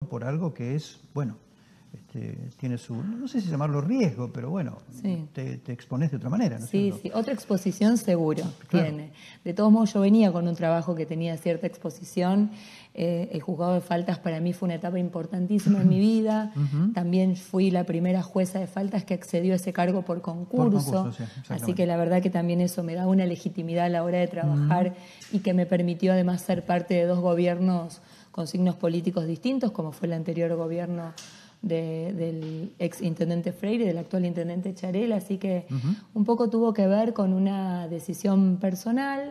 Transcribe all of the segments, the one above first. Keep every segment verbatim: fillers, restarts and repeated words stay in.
por algo que es, bueno, este, tiene su, no sé si llamarlo riesgo, pero bueno, sí. te, te expones de otra manera, ¿no es Sí, cierto? sí, otra exposición seguro Claro. tiene. De todos modos, yo venía con un trabajo que tenía cierta exposición. Eh, el juzgado de faltas para mí fue una etapa importantísima en mi vida. Uh-huh. También fui la primera jueza de faltas que accedió a ese cargo por concurso. Por concurso, sí, así que la verdad que también eso me da una legitimidad a la hora de trabajar uh-huh. y que me permitió además ser parte de dos gobiernos con signos políticos distintos, como fue el anterior gobierno De, del ex intendente Freire y del actual intendente Charel, así que uh-huh. un poco tuvo que ver con una decisión personal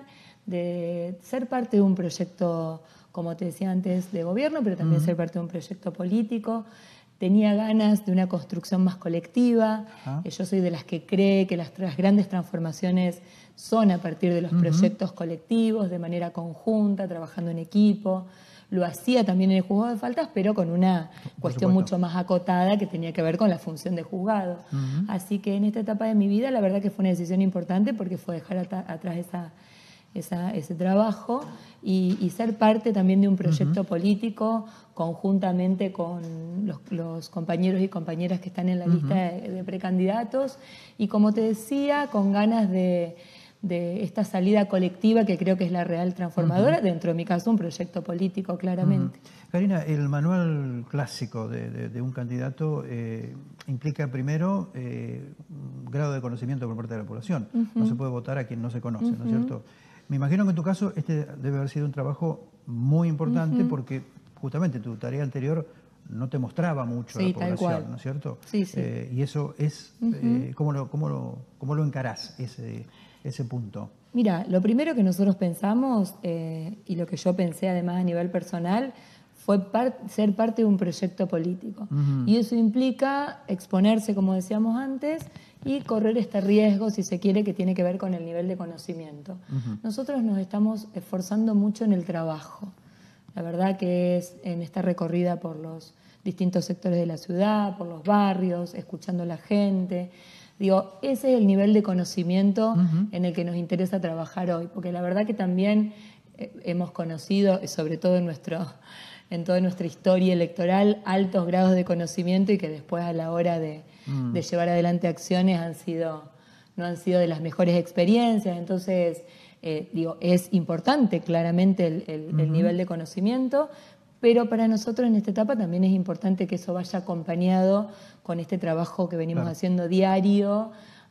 de ser parte de un proyecto, como te decía antes, de gobierno, pero también uh-huh. ser parte de un proyecto político. Tenía ganas de una construcción más colectiva. Uh-huh. Yo soy de las que cree que las, las grandes transformaciones son a partir de los uh-huh. proyectos colectivos, de manera conjunta, trabajando en equipo. Lo hacía también en el juzgado de faltas, pero con una cuestión mucho más acotada que tenía que ver con la función de juzgado. Uh-huh. Así que en esta etapa de mi vida la verdad que fue una decisión importante porque fue dejar at- atrás esa, esa, ese trabajo y, y ser parte también de un proyecto uh-huh. político conjuntamente con los, los compañeros y compañeras que están en la uh-huh. lista de, de precandidatos y, como te decía, con ganas de... de esta salida colectiva que creo que es la real transformadora, uh-huh. dentro de mi caso un proyecto político, claramente. Uh-huh. Karina, el manual clásico de, de, de un candidato eh, implica primero eh, un grado de conocimiento por parte de la población. Uh-huh. No se puede votar a quien no se conoce, uh-huh. ¿no es cierto? Me imagino que en tu caso este debe haber sido un trabajo muy importante uh-huh. porque justamente tu tarea anterior no te mostraba mucho sí, a la población, ¿no es cierto? Sí, sí. Eh, y eso es, uh-huh. eh, ¿cómo, lo, cómo, lo, ¿cómo lo encarás ese, ese punto? Mira, lo primero que nosotros pensamos, eh, y lo que yo pensé además a nivel personal, fue par- ser parte de un proyecto político. Uh-huh. Y eso implica exponerse, como decíamos antes, y correr este riesgo, si se quiere, que tiene que ver con el nivel de conocimiento. Uh-huh. Nosotros nos estamos esforzando mucho en el trabajo. La verdad que es en esta recorrida por los distintos sectores de la ciudad, por los barrios, escuchando a la gente. Digo, ese es el nivel de conocimiento uh-huh. en el que nos interesa trabajar hoy, porque la verdad que también eh, hemos conocido, sobre todo en, nuestro, en toda nuestra historia electoral, altos grados de conocimiento y que después a la hora de, uh-huh. de llevar adelante acciones han sido, no han sido de las mejores experiencias. Entonces, eh, digo, es importante claramente el, el, uh-huh. el nivel de conocimiento, pero para nosotros en esta etapa también es importante que eso vaya acompañado con este trabajo que venimos claro. haciendo diario,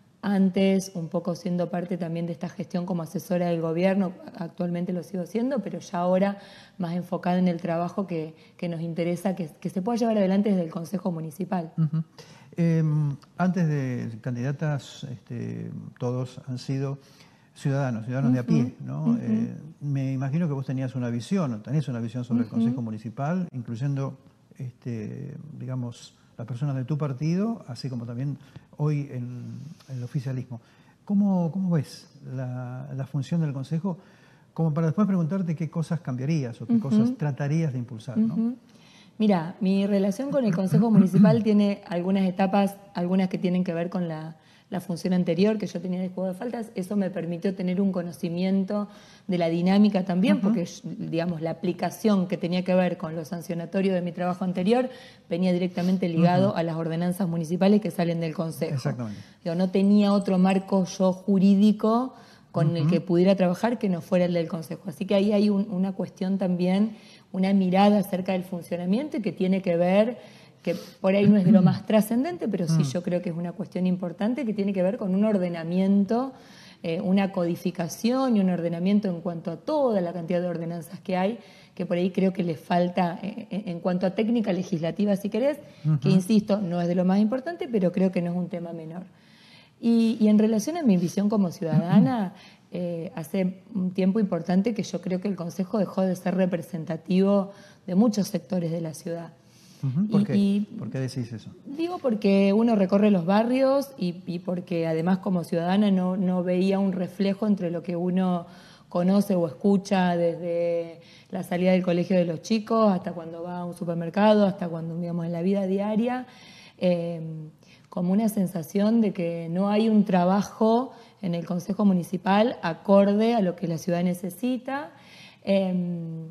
antes un poco siendo parte también de esta gestión como asesora del gobierno, actualmente lo sigo siendo, pero ya ahora más enfocada en el trabajo que, que nos interesa que, que se pueda llevar adelante desde el Consejo Municipal. Uh-huh. eh, antes de candidatas, este, todos han sido ciudadanos, ciudadanos uh-huh. de a pie, ¿no? Uh-huh. Eh, me imagino que vos tenías una visión, tenés una visión sobre uh-huh. el Consejo Municipal, incluyendo, este, digamos, las personas de tu partido, así como también hoy en el oficialismo. ¿Cómo, cómo ves la, la función del Consejo? Como para después preguntarte qué cosas cambiarías o qué uh-huh. cosas tratarías de impulsar, ¿no? Uh-huh. Mira, mi relación con el Consejo Municipal tiene algunas etapas, algunas que tienen que ver con la la función anterior que yo tenía de juzgado de faltas. Eso me permitió tener un conocimiento de la dinámica también, uh-huh. porque, digamos, la aplicación que tenía que ver con lo sancionatorio de mi trabajo anterior venía directamente ligado uh-huh. a las ordenanzas municipales que salen del Consejo. Exactamente. Yo no tenía otro marco yo jurídico con uh-huh. el que pudiera trabajar que no fuera el del Consejo. Así que ahí hay un, una cuestión también, una mirada acerca del funcionamiento y que tiene que ver, que por ahí no es de lo más trascendente, pero sí yo creo que es una cuestión importante que tiene que ver con un ordenamiento, eh, una codificación y un ordenamiento en cuanto a toda la cantidad de ordenanzas que hay, que por ahí creo que le falta eh, en cuanto a técnica legislativa, si querés, uh-huh. que insisto, no es de lo más importante, pero creo que no es un tema menor. Y, y en relación a mi visión como ciudadana, eh, hace un tiempo importante que yo creo que el Consejo dejó de ser representativo de muchos sectores de la ciudad. Uh-huh. ¿Por, y, qué? Y, ¿Por qué decís eso? Digo porque uno recorre los barrios y, y porque además como ciudadana no, no veía un reflejo entre lo que uno conoce o escucha desde la salida del colegio de los chicos hasta cuando va a un supermercado, hasta cuando, digamos, en la vida diaria, eh, como una sensación de que no hay un trabajo en el Consejo Municipal acorde a lo que la ciudad necesita. Eh,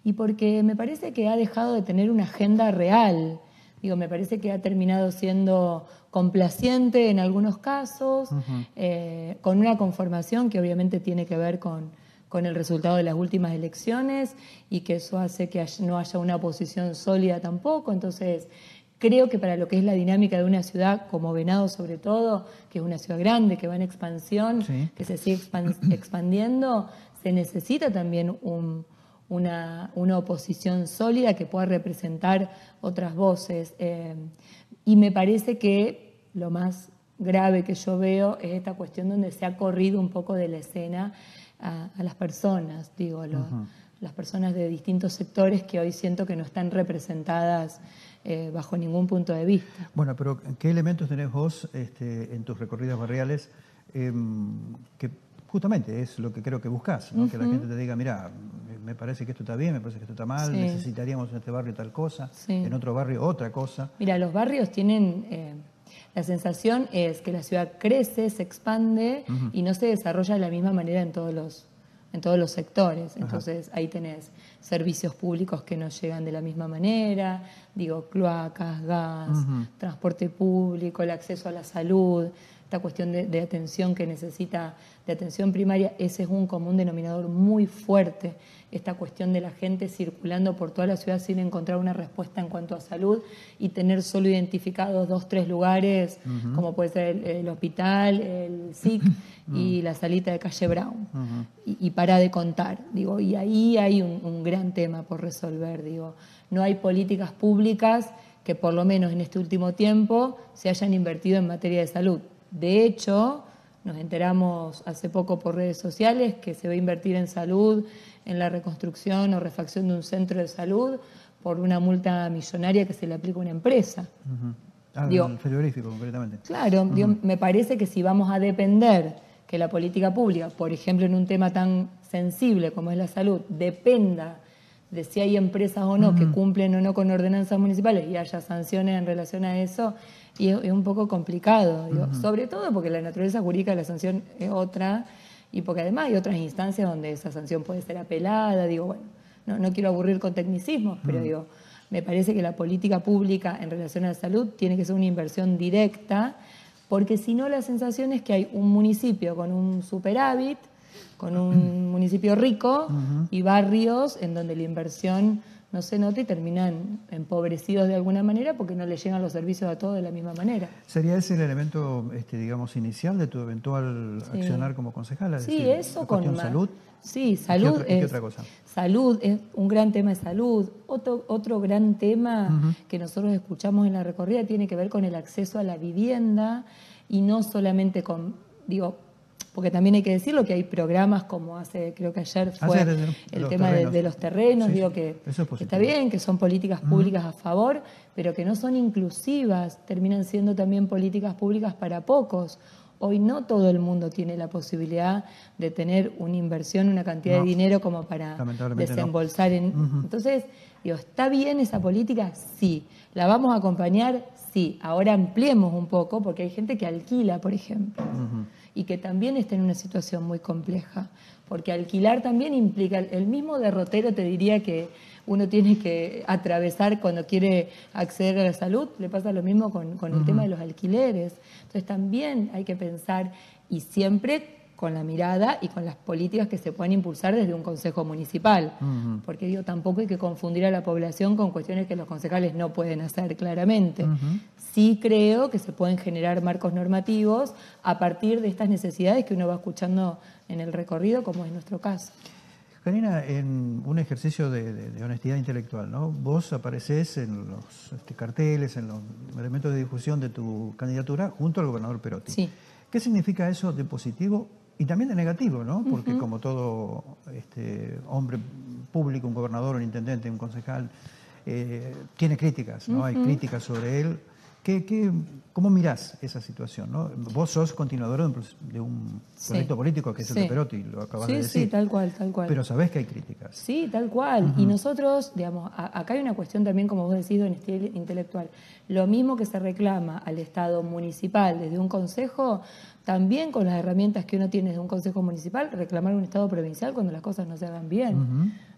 y porque me parece que ha dejado de tener una agenda real. Digo, me parece que ha terminado siendo complaciente en algunos casos, uh-huh. eh, con una conformación que obviamente tiene que ver con, con el resultado de las últimas elecciones y que eso hace que no haya una oposición sólida tampoco. Entonces, creo que para lo que es la dinámica de una ciudad como Venado sobre todo, que es una ciudad grande, que va en expansión, sí. que se sigue expan- expandiendo, se necesita también un, una, una oposición sólida que pueda representar otras voces. Eh, y me parece que lo más grave que yo veo es esta cuestión donde se ha corrido un poco de la escena a, a las personas, digo, lo, uh-huh. las personas de distintos sectores que hoy siento que no están representadas eh, bajo ningún punto de vista. Bueno, pero ¿qué elementos tenés vos este, en tus recorridos barriales eh, que justamente es lo que creo que buscás, ¿no? Uh-huh. Que la gente te diga, mira, me parece que esto está bien, me parece que esto está mal, sí. necesitaríamos en este barrio tal cosa, sí. en otro barrio otra cosa. Mira, los barrios tienen, eh, la sensación es que la ciudad crece, se expande uh-huh. y no se desarrolla de la misma manera en todos los, en todos los sectores. Entonces, Ajá. ahí tenés servicios públicos que no llegan de la misma manera, digo, cloacas, gas, uh-huh. transporte público, el acceso a la salud, esta cuestión de, de atención que necesita, de atención primaria, ese es un común denominador muy fuerte, esta cuestión de la gente circulando por toda la ciudad sin encontrar una respuesta en cuanto a salud y tener solo identificados dos, tres lugares, uh-huh. como puede ser el, el hospital, el S I C uh-huh. y la salita de calle Brown, uh-huh. y, y para de contar, digo, y ahí hay un, un gran tema por resolver, digo, no hay políticas públicas que por lo menos en este último tiempo se hayan invertido en materia de salud. De hecho, nos enteramos hace poco por redes sociales que se va a invertir en salud, en la reconstrucción o refacción de un centro de salud por una multa millonaria que se le aplica a una empresa. Uh-huh. Ah, digo, el frigorífico, concretamente. Claro, uh-huh. digo, me parece que si vamos a depender que la política pública, por ejemplo, en un tema tan sensible como es la salud, dependa de si hay empresas o no uh-huh. que cumplen o no con ordenanzas municipales y haya sanciones en relación a eso, y es, es un poco complicado, digo, uh-huh. sobre todo porque la naturaleza jurídica de la sanción es otra y porque además hay otras instancias donde esa sanción puede ser apelada, digo, bueno, no, no quiero aburrir con tecnicismos, pero uh-huh. digo, me parece que la política pública en relación a la salud tiene que ser una inversión directa, porque si no la sensación es que hay un municipio con un superávit, con un municipio rico uh-huh. y barrios en donde la inversión no se nota y terminan empobrecidos de alguna manera porque no le llegan los servicios a todos de la misma manera. ¿Sería ese el elemento, este, digamos, inicial de tu eventual sí. accionar como concejala? Sí, decir, eso con cuestión salud. Sí, salud ¿Y qué otra, es, ¿qué otra cosa? Salud es un gran tema de salud. Otro, otro gran tema uh-huh. que nosotros escuchamos en la recorrida tiene que ver con el acceso a la vivienda y no solamente con, digo, porque también hay que decirlo que hay programas como hace, creo que ayer fue Hacer el, el tema de, de los terrenos, sí, digo que, es que está bien, que son políticas públicas uh-huh. a favor, pero que no son inclusivas, terminan siendo también políticas públicas para pocos. Hoy no todo el mundo tiene la posibilidad de tener una inversión, una cantidad no, de dinero como para desembolsar. No. en Uh-huh. Entonces, digo, ¿está bien esa política? Sí. ¿La vamos a acompañar? Sí. Ahora ampliemos un poco, porque hay gente que alquila, por ejemplo. Uh-huh. Y que también está en una situación muy compleja, porque alquilar también implica, el mismo derrotero te diría que uno tiene que atravesar cuando quiere acceder a la salud, le pasa lo mismo con, con el uh-huh. tema de los alquileres. Entonces también hay que pensar, y siempre con la mirada y con las políticas que se pueden impulsar desde un consejo municipal, uh-huh. porque digo, tampoco hay que confundir a la población con cuestiones que los concejales no pueden hacer claramente. Uh-huh. Sí creo que se pueden generar marcos normativos a partir de estas necesidades que uno va escuchando en el recorrido, como es nuestro caso. Janina, en un ejercicio de, de, de honestidad intelectual, ¿no? Vos aparecés en los este, carteles, en los elementos de difusión de tu candidatura junto al gobernador Perotti. Sí. ¿Qué significa eso de positivo y también de negativo, ¿no? Porque uh-huh. como todo este, hombre público, un gobernador, un intendente, un concejal, eh, tiene críticas, ¿no? Uh-huh. Hay críticas sobre él. ¿Qué, qué, ¿Cómo mirás esa situación, ¿no? Vos sos continuador de un, de un sí. proyecto político que es el sí. de Perotti, lo acabas sí, de decir. Sí, tal cual, tal cual. Pero sabés que hay críticas. Sí, tal cual. Uh-huh. Y nosotros, digamos, a, acá hay una cuestión también, como vos decís, de honestidad intelectual. Lo mismo que se reclama al Estado municipal desde un consejo, también con las herramientas que uno tiene desde un consejo municipal, reclamar un Estado provincial cuando las cosas no se hagan bien. Uh-huh.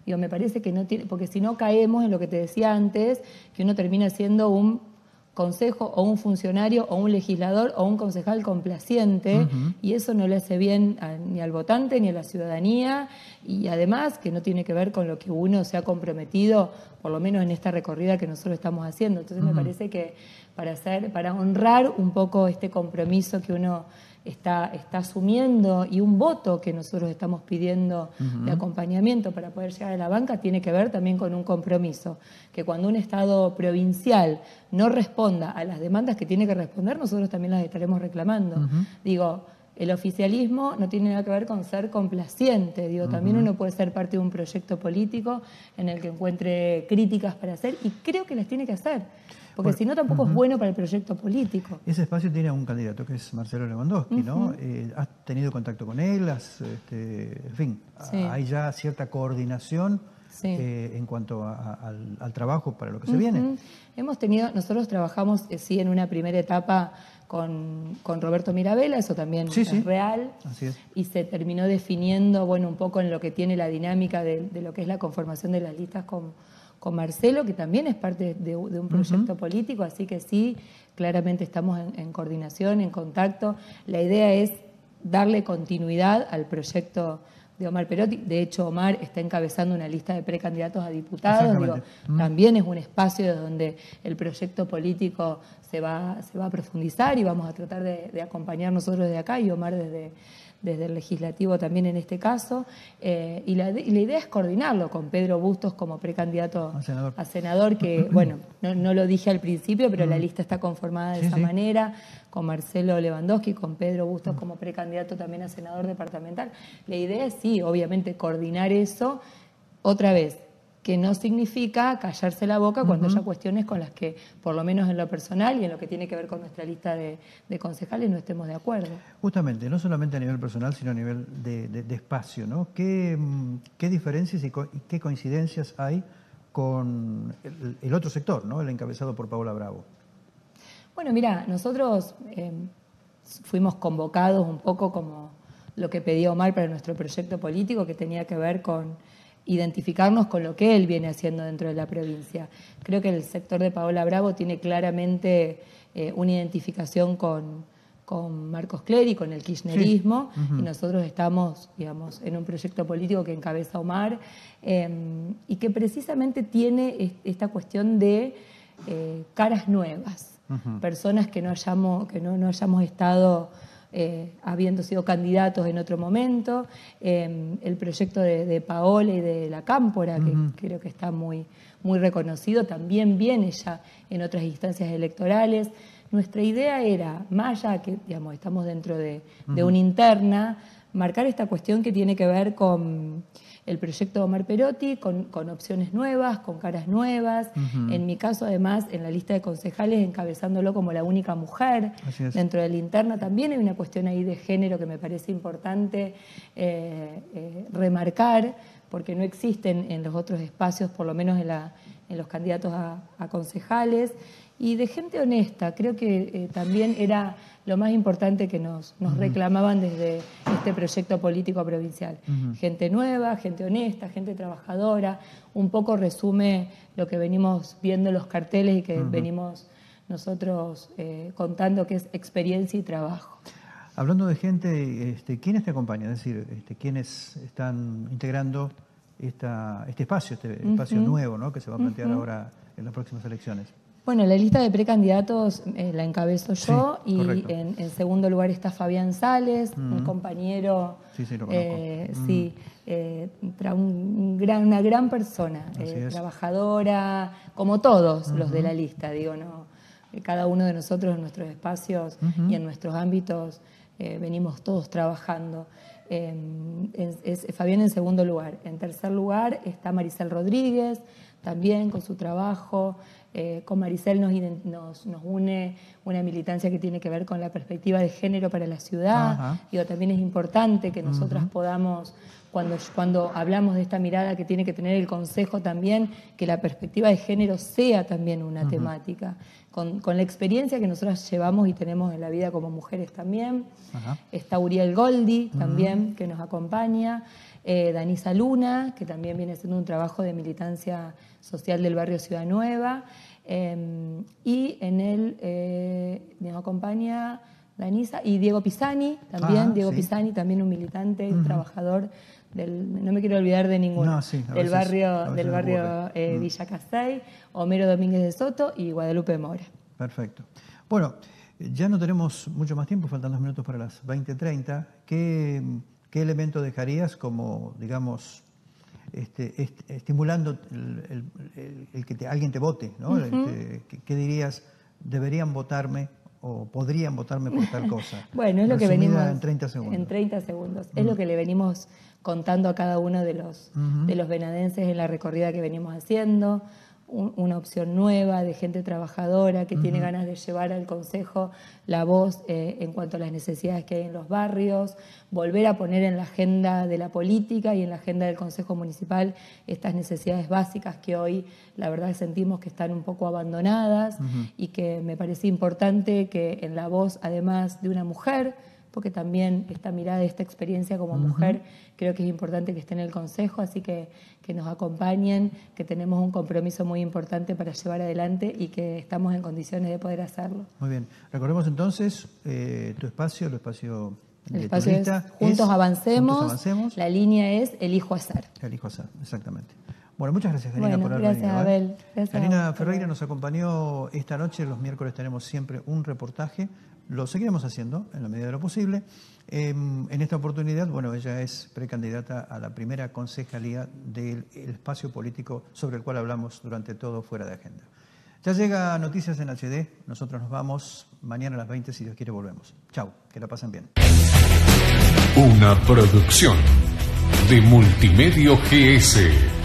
Digo, me parece que no tiene, porque si no caemos en lo que te decía antes, que uno termina siendo un consejo o un funcionario o un legislador o un concejal complaciente, uh-huh. y eso no le hace bien a, ni al votante ni a la ciudadanía, y además que no tiene que ver con lo que uno se ha comprometido, por lo menos en esta recorrida que nosotros estamos haciendo. Entonces uh-huh. me parece que para hacer, para honrar un poco este compromiso que uno Está, está asumiendo y un voto que nosotros estamos pidiendo uh-huh. de acompañamiento para poder llegar a la banca tiene que ver también con un compromiso, que cuando un Estado provincial no responda a las demandas que tiene que responder, nosotros también las estaremos reclamando. Uh-huh. Digo, el oficialismo no tiene nada que ver con ser complaciente, digo, uh-huh. también uno puede ser parte de un proyecto político en el que encuentre críticas para hacer y creo que las tiene que hacer. Porque bueno, si no, tampoco uh-huh. es bueno para el proyecto político. Ese espacio tiene un candidato que es Marcelo Lewandowski, uh-huh. ¿no? Eh, ¿Has tenido contacto con él? Has, este, en fin, sí. ¿hay ya cierta coordinación sí. eh, en cuanto a, a, al, al trabajo para lo que uh-huh. se viene? Hemos tenido, nosotros trabajamos, eh, sí, en una primera etapa con, con Roberto Mirabella, eso también sí, es sí. real, Así es. Y se terminó definiendo, bueno, un poco en lo que tiene la dinámica de, de lo que es la conformación de las listas con con Marcelo, que también es parte de, de un proyecto uh-huh. político, así que sí, claramente estamos en, en coordinación, en contacto. La idea es darle continuidad al proyecto de Omar Perotti. De hecho, Omar está encabezando una lista de precandidatos a diputados. Digo, uh-huh. También es un espacio donde el proyecto político se va, se va a profundizar y vamos a tratar de, de acompañar nosotros desde acá y Omar desde... desde el legislativo también en este caso, eh, y, la, y la idea es coordinarlo con Pedro Bustos como precandidato a senador, a senador que, bueno, no, no lo dije al principio, pero mm. la lista está conformada de sí, esa sí. manera, con Marcelo Lewandowski, con Pedro Bustos mm. como precandidato también a senador departamental. La idea es, sí, obviamente, coordinar eso, otra vez, que no significa callarse la boca cuando uh-huh. haya cuestiones con las que, por lo menos en lo personal y en lo que tiene que ver con nuestra lista de, de concejales, no estemos de acuerdo. Justamente, no solamente a nivel personal, sino a nivel de, de, de espacio, ¿no? ¿Qué, qué diferencias y, co y qué coincidencias hay con el, el otro sector, ¿no? El encabezado por Paola Bravo? Bueno, mira, nosotros eh, fuimos convocados un poco como lo que pedía Omar para nuestro proyecto político, que tenía que ver con identificarnos con lo que él viene haciendo dentro de la provincia. Creo que el sector de Paola Bravo tiene claramente eh, una identificación con, con Marcos Clery, con el kirchnerismo, sí. uh-huh. y nosotros estamos, digamos, en un proyecto político que encabeza Omar, eh, y que precisamente tiene esta cuestión de eh, caras nuevas, uh-huh. personas que no hayamos, que no, no hayamos estado... Eh, habiendo sido candidatos en otro momento, eh, el proyecto de, de Paola y de la Cámpora, que uh-huh. creo que está muy, muy reconocido, también viene ya en otras instancias electorales. Nuestra idea era, más allá que digamos, estamos dentro de, uh-huh. de una interna, marcar esta cuestión que tiene que ver con el proyecto de Omar Perotti, con, con opciones nuevas, con caras nuevas. Uh-huh. En mi caso, además, en la lista de concejales, encabezándolo como la única mujer. Dentro de la interna también hay una cuestión ahí de género que me parece importante eh, eh, remarcar, porque no existen en los otros espacios, por lo menos en, la, en los candidatos a, a concejales. Y de gente honesta, creo que eh, también era lo más importante que nos, nos uh-huh. reclamaban desde este proyecto político provincial. Uh-huh. Gente nueva, gente honesta, gente trabajadora, un poco resume lo que venimos viendo en los carteles y que uh-huh. venimos nosotros eh, contando, que es experiencia y trabajo. Hablando de gente, este, ¿quiénes te acompañan? Es decir, este, ¿quiénes están integrando esta, este espacio, este uh-huh. espacio nuevo, ¿no? Que se va a plantear uh-huh. ahora en las próximas elecciones? Bueno, la lista de precandidatos eh, la encabezo yo, sí, y en, en segundo lugar está Fabián Sales, mm. un compañero, sí, sí, lo conozco. Eh, mm. sí, eh, un gran, una gran persona, eh, trabajadora, como todos uh-huh. los de la lista, digo, no, cada uno de nosotros en nuestros espacios uh-huh. y en nuestros ámbitos eh, venimos todos trabajando. Eh, es, es Fabián en segundo lugar. En tercer lugar está Maricel Rodríguez, también con su trabajo. Eh, con Maricel nos, nos, nos une una militancia que tiene que ver con la perspectiva de género para la ciudad. Ajá. Digo, también es importante que nosotras uh-huh. podamos, cuando, cuando hablamos de esta mirada que tiene que tener el Consejo también, que la perspectiva de género sea también una uh-huh. temática. Con, con la experiencia que nosotras llevamos y tenemos en la vida como mujeres también. Ajá. Está Uriel Goldi también, uh-huh. que nos acompaña. eh, Danisa Luna, que también viene haciendo un trabajo de militancia social del barrio Ciudad Nueva, eh, y en él eh, nos acompaña Danisa y Diego Pisani, también, ah, Diego sí. Pisani, también un militante, uh-huh. un trabajador del, no me quiero olvidar de ninguno, no, sí, del veces, barrio, del barrio eh, uh-huh. Villa Casey, Homero Domínguez de Soto y Guadalupe Mora. Perfecto. Bueno, ya no tenemos mucho más tiempo, faltan dos minutos para las veinte treinta. ¿Qué, qué elemento dejarías como, digamos, este, est, estimulando el, el, el, el que te, alguien te vote, ¿no? Uh-huh. Este, ¿qué, ¿Qué dirías? ¿Deberían votarme o podrían votarme por tal cosa? Bueno, es lo que venimos en treinta segundos. En treinta segundos. Uh-huh. Es lo que le venimos contando a cada uno de los, uh-huh. de los venadenses en la recorrida que venimos haciendo. Una opción nueva de gente trabajadora que uh-huh. tiene ganas de llevar al Consejo la voz eh, en cuanto a las necesidades que hay en los barrios, volver a poner en la agenda de la política y en la agenda del Consejo Municipal estas necesidades básicas que hoy la verdad sentimos que están un poco abandonadas uh-huh. y que me parece importante que en la voz, además de una mujer, porque también esta mirada, esta experiencia como uh-huh. mujer, creo que es importante que esté en el Consejo, así que que nos acompañen, que tenemos un compromiso muy importante para llevar adelante y que estamos en condiciones de poder hacerlo. Muy bien. Recordemos entonces eh, tu espacio, el espacio de el espacio tu lista es Juntos, es, avancemos, Juntos Avancemos. La línea es Elijo Azar. Elijo Azar, exactamente. Bueno, muchas gracias, Janina, bueno, por haber gracias, venido. Abel. ¿eh? Gracias, Janina Abel. Ferreira nos acompañó esta noche. Los miércoles tenemos siempre un reportaje. Lo seguiremos haciendo en la medida de lo posible. Eh, en esta oportunidad, bueno, ella es precandidata a la primera concejalía del espacio político sobre el cual hablamos durante todo Fuera de Agenda. Ya llega Noticias en H D. Nosotros nos vamos mañana a las veinte, si Dios quiere volvemos. Chau, que la pasen bien. Una producción de Multimedio G S.